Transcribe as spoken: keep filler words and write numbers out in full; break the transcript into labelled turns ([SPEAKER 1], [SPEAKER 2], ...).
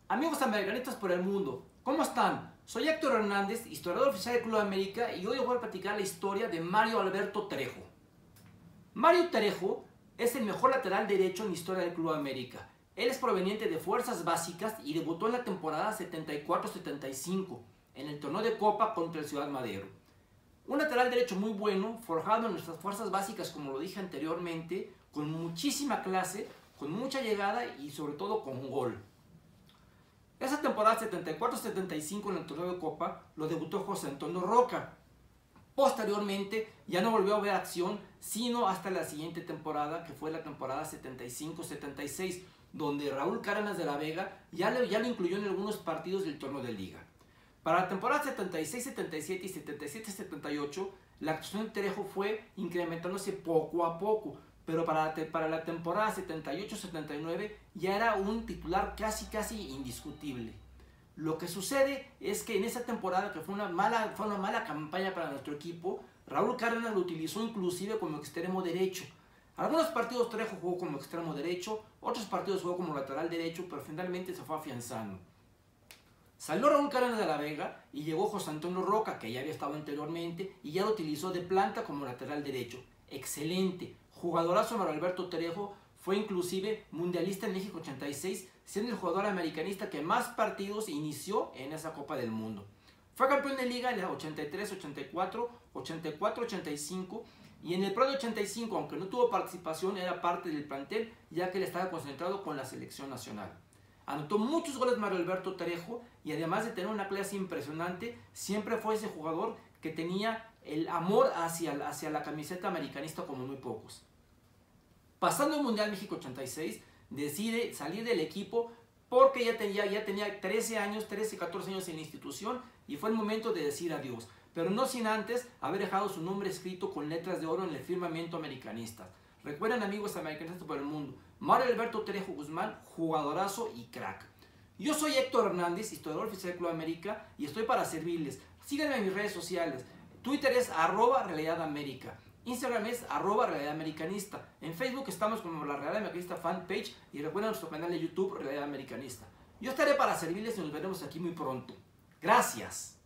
[SPEAKER 1] Amigos americanistas por el mundo, ¿cómo están? Soy Héctor Hernández, historiador oficial del Club América, y hoy os voy a platicar la historia de Mario Alberto Trejo. Mario Trejo es el mejor lateral derecho en la historia del Club América. Él es proveniente de fuerzas básicas y debutó en la temporada setenta y cuatro setenta y cinco en el torneo de Copa contra el Ciudad Madero. Un lateral derecho muy bueno, forjado en nuestras fuerzas básicas, como lo dije anteriormente, con muchísima clase, con mucha llegada y sobre todo con gol. Esa temporada setenta y cuatro setenta y cinco en el torneo de Copa lo debutó José Antonio Roca. Posteriormente ya no volvió a ver acción sino hasta la siguiente temporada, que fue la temporada setenta y cinco setenta y seis, donde Raúl Cárdenas de la Vega ya lo, ya lo incluyó en algunos partidos del torneo de liga. Para la temporada setenta y seis setenta y siete y setenta y siete setenta y ocho, la actuación de Trejo fue incrementándose poco a poco, pero para, para la temporada setenta y ocho setenta y nueve ya era un titular casi casi indiscutible. Lo que sucede es que en esa temporada, que fue una mala, fue una mala campaña para nuestro equipo, Raúl Cárdenas lo utilizó inclusive como extremo derecho. Algunos partidos Trejo jugó como extremo derecho, otros partidos jugó como lateral derecho, pero finalmente se fue afianzando. Salió Raúl Cárdenas de la Vega y llegó José Antonio Roca, que ya había estado anteriormente, y ya lo utilizó de planta como lateral derecho. Excelente, jugadorazo. Mario Alberto Trejo fue inclusive mundialista en México ochenta y seis, siendo el jugador americanista que más partidos inició en esa Copa del Mundo. Fue campeón de liga en la ochenta y tres ochenta y cuatro, ochenta y cuatro ochenta y cinco, y en el Pro de ochenta y cinco, aunque no tuvo participación, era parte del plantel, ya que él estaba concentrado con la selección nacional. Anotó muchos goles Mario Alberto Trejo, y además de tener una clase impresionante, siempre fue ese jugador que tenía el amor hacia, hacia la camiseta americanista como muy pocos. Pasando el Mundial México ochenta y seis, decide salir del equipo porque ya tenía, ya tenía trece años, trece, catorce años en la institución, y fue el momento de decir adiós, pero no sin antes haber dejado su nombre escrito con letras de oro en el firmamento americanista. Recuerden, amigos americanistas por el mundo, Mario Alberto Trejo Guzmán, jugadorazo y crack. Yo soy Héctor Hernández, historiador oficial del Club América, y estoy para servirles. Síganme en mis redes sociales. Twitter es arroba Realidad América. Instagram es arroba Realidad Americanista. En Facebook estamos como la Realidad Americanista Fanpage, y recuerden nuestro canal de YouTube Realidad Americanista. Yo estaré para servirles y nos veremos aquí muy pronto. Gracias.